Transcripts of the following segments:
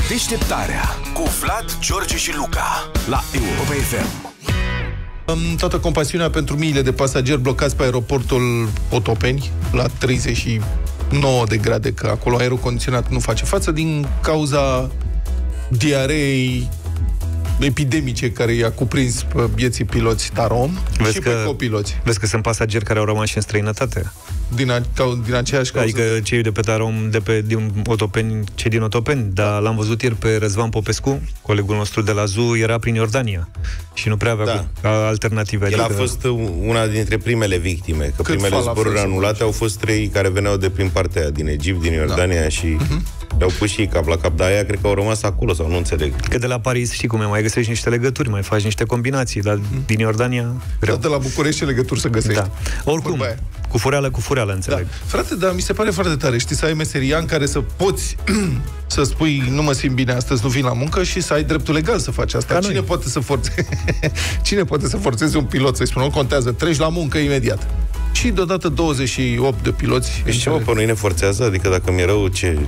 Deșteptarea cu Vlad, George și Luca la Europa FM. Toată compasiunea pentru miile de pasageri blocați pe aeroportul Otopeni la 39 de grade, că acolo aerul condiționat nu face față din cauza diareei epidemice care i-a cuprins pe vieții piloți Tarom și pe copiloți. Vezi că sunt pasageri care au rămas și în străinătate. Din aceeași cauză. Adică cei de pe Tarom, din Otopeni, cei din Otopeni, dar l-am văzut ieri pe Răzvan Popescu, colegul nostru de la ZU, era prin Iordania și nu prea avea alternative. El a fost una dintre primele victime, că primele zboruri anulate au fost 3 care veneau de prin partea aia, din Egipt, din Iordania și le-au pus și cap la cap, dar aia cred că au rămas acolo sau nu înțeleg. Că de la Paris, știi cum e, mai găsești niște legături, mai faci niște combinații, dar din Iordania greu. De la București ce legături să găsești. Da. Oricum, cu fureală, înțeleg. Da. Frate, dar mi se pare foarte tare, știi, să ai meseria în care să poți să spui, nu mă simt bine astăzi, nu vin la muncă, și să ai dreptul legal să faci asta. Cine poate să forțeze un pilot să-i spună, nu contează, treci la muncă imediat. Și deodată 28 de piloți. Și ce, pe noi ne forțează? Adică dacă mi-e rău, ce...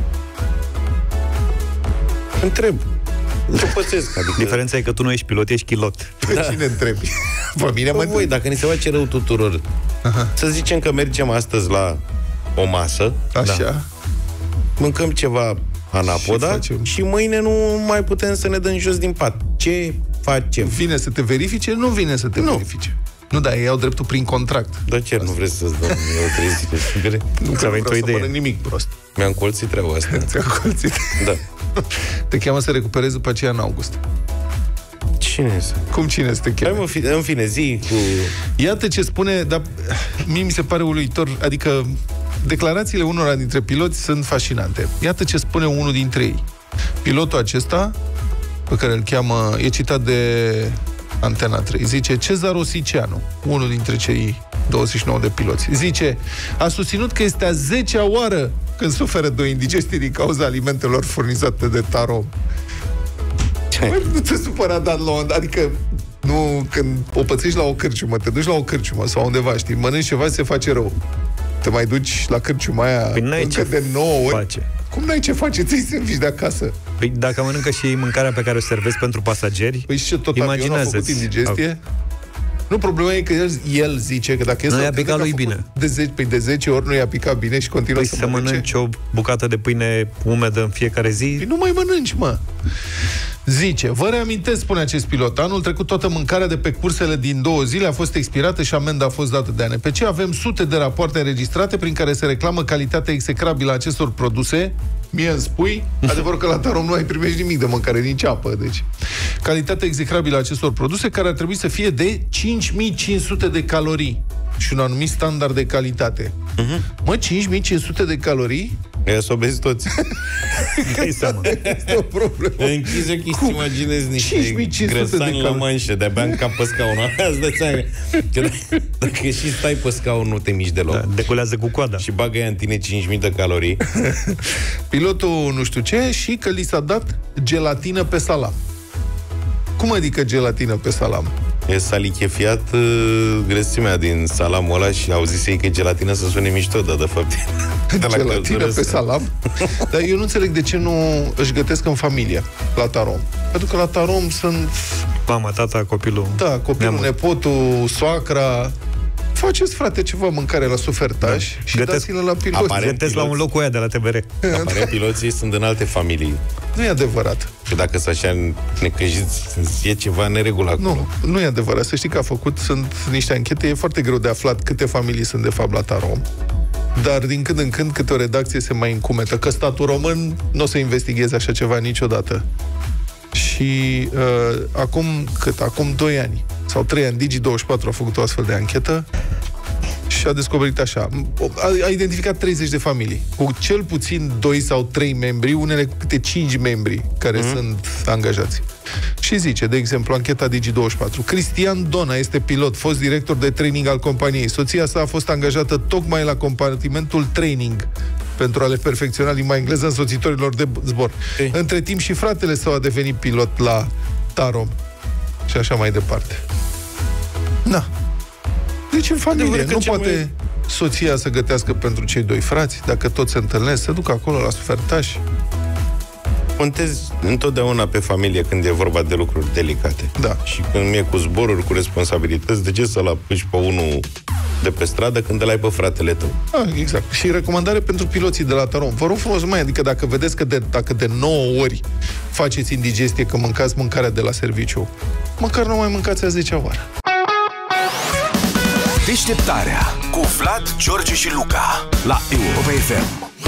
Întreb. Ce pățesc? Adică... Diferența e că tu nu ești pilot, ești chilot. Da. Cine întrebi? Pe mine mă voi, dacă ni se face rău tuturor, să zicem că mergem astăzi la o masă, așa, mâncăm ceva anapoda și mâine nu mai putem să ne dăm jos din pat. Ce facem? Vine să te verifice? Nu vine să te verifice. Nu, dar ei au dreptul prin contract. Dar chiar nu vreți să-ți dăm eu 3 zile? Nu vreau să mănânc nimic prost. Mi-am colțit treaba asta. Ți-am colțit? Da. Te cheamă să recuperezi după aceea în august. Cine este? Cum cine să te cheamă? În fine, zi cu... Iată ce spune, dar mie mi se pare uluitor, adică declarațiile unora dintre piloți sunt fascinante. Iată ce spune unul dintre ei. Pilotul acesta, pe care îl cheamă, e citat de Antena 3, zice Cezar Osicianu, unul dintre cei 29 de piloți. Zice, a susținut că este a 10-a oară când suferă de o indigestie din cauza alimentelor furnizate de Tarom. Nu te supăra, Dan, adică nu, când o pățești la o cârciumă, te duci la o cârciumă sau undeva, știi, mănânci ceva, se face rău. Te mai duci la cârciuma aia încă de 9 ori. Cum n-ai ce face? Ți-i servici de acasă. Păi dacă mănâncă și mâncarea pe care o servezi pentru pasageri, păi și tot avionul a făcut indigestie? Nu, problema e că el zice că dacă nu i-a picat lui bine. De 10 ori nu i-a picat bine și continuă să mănânci o bucată de pâine umedă în fiecare zi. Păi nu mai mănânci, mă. Zice, vă reamintesc, spune acest pilot, anul trecut toată mâncarea de pe cursele din 2 zile a fost expirată și amenda a fost dată de ANPC. Avem sute de rapoarte înregistrate prin care se reclamă calitatea execrabilă a acestor produse. Mie îmi spui, adevăr că la Tarom nu ai primești nimic de mâncare, nici apă. Deci, calitatea execrabilă a acestor produse, care ar trebui să fie de 5500 de calorii și un anumit standard de calitate. Mă, 5500 de calorii? Ea s-o bezi toți. Dai seama. Este o problemă. Închizi ochii să imaginezi niște grăsani la manșă, de-abia în cap pe scaunul. Îți dai seama că dacă și stai pe scaun, nu te miști deloc. Deculează cu coada. Și bagă ea în tine 5000 de calorii. Pilotul nu știu ce, și că li s-a dat gelatină pe salam. Cum adică gelatină pe salam? E salichefiat grăsimea din salamul ăla și au zis ei că e gelatină să sune mișto, dar de fapt gelatină pe salam? Dar eu nu înțeleg de ce nu își gătesc în familie la Tarom. Pentru că la Tarom sunt mama, tata, copilul. Da, copilul, nepotul, soacra. Faceți, frate, ceva mâncare la sufertaș și dați-le la piloți. Gătesc la un loc cu aia de la TVR. Aparent piloții sunt în alte familii. Nu e adevărat. Și dacă sunt așa necăjiți, e ceva neregul acolo. Nu e adevărat. Să știi că sunt niște anchete, e foarte greu de aflat câte familii sunt de fapt la Tarom. Dar din când în când câte o redacție se mai încumetă că statul român nu o să investigheze așa ceva niciodată. Și acum 2 ani sau 3 ani, Digi24 a făcut o astfel de anchetă și a descoperit așa. A identificat 30 de familii, cu cel puțin 2 sau 3 membri, unele cu câte 5 membri care sunt angajați. Și zice, de exemplu, ancheta Digi24. Cristian Dona este pilot, fost director de training al companiei. Soția sa a fost angajată tocmai la compartimentul training pentru a le perfecționa limba engleză însoțitorilor de zbor. Între timp și fratele său a devenit pilot la Tarom. Și așa mai departe. Da. Deci în familie nu poate soția să gătească pentru cei 2 frați, dacă toți se întâlnesc, să ducă acolo la sufertaș. contezi întotdeauna pe familie când e vorba de lucruri delicate. Da. Și când e cu zboruri, cu responsabilități, de ce să-l apuci pe unul de pe stradă când îl ai pe fratele tău? Exact. Și recomandare pentru piloții de la Tarom. Vă rog frumos, adică dacă vedeți că dacă de 9 ori faceți indigestie că mâncați mâncarea de la serviciu, măcar nu mai mâncați a 10-a oară. Deșteptarea cu Vlad, George și Luca la Europa FM.